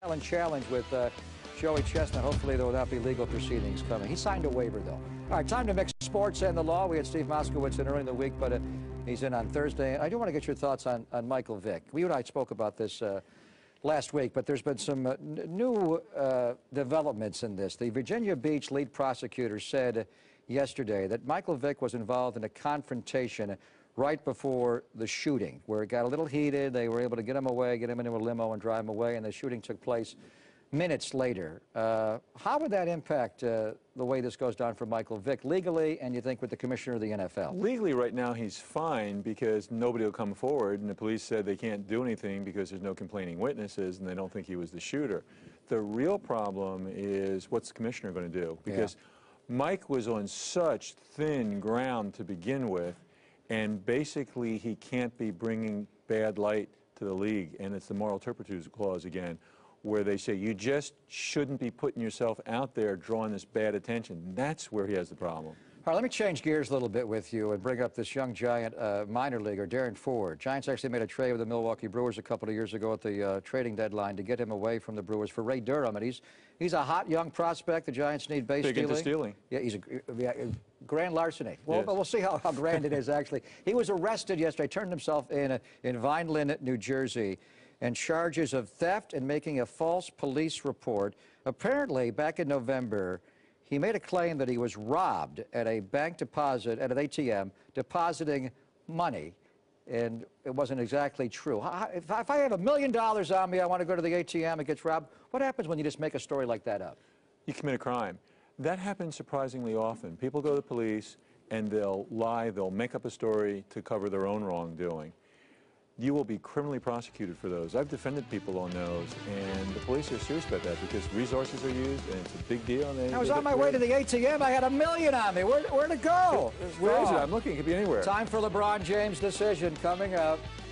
Challenge with Joey Chestnut. Hopefully there will not be legal proceedings coming. He signed a waiver, though. All right, time to mix sports and the law. We had Steve Moskowitz in early in the week, but he's in on Thursday. I do want to get your thoughts on Michael Vick. You and I spoke about this last week, but there's been some new developments in this. The Virginia Beach lead prosecutor said yesterday that Michael Vick was involved in a confrontation right before the shooting, where it got a little heated. They were able to get him away, get him into a limo and drive him away, and the shooting took place minutes later. How would that impact the way this goes down for Michael Vick legally, and you think with the commissioner of the NFL? Legally, right now, he's fine because nobody will come forward, and the police said they can't do anything because there's no complaining witnesses, and they don't think he was the shooter. The real problem is what's the commissioner going to do? Because Mike was on such thin ground to begin with, and basically he can't be bringing bad light to the league, and it's the moral turpitude clause again, where they say you just shouldn't be putting yourself out there drawing this bad attention. That's where he has the problem. All right, let me change gears a little bit with you and bring up this young Giant minor leaguer, Darren Ford. Giants actually made a trade with the Milwaukee Brewers a couple of years ago at the trading deadline to get him away from the Brewers for Ray Durham, and he's a hot young prospect. The Giants need base stealing. Big into stealing. Yeah, he's a grand larceny. Well, yes. We'll see how grand it is, actually. He was arrested yesterday, turned himself in Vineland, New Jersey, and charges of theft and making a false police report. Apparently, back in November, he made a claim that he was robbed at a bank deposit, at an ATM, depositing money, and it wasn't exactly true. If I have $1 million on me, I want to go to the ATM and get robbed, what happens when you just make a story like that up? You commit a crime. That happens surprisingly often. People go to the police and they'll lie, they'll make up a story to cover their own wrongdoing. You will be criminally prosecuted for those. I've defended people on those, and the police are serious about that because resources are used, and it's a big deal. And I was on my way to the ATM. I had $1 million on me. Where'd it go? Where is it? I'm looking. It could be anywhere. Time for LeBron James' decision coming up.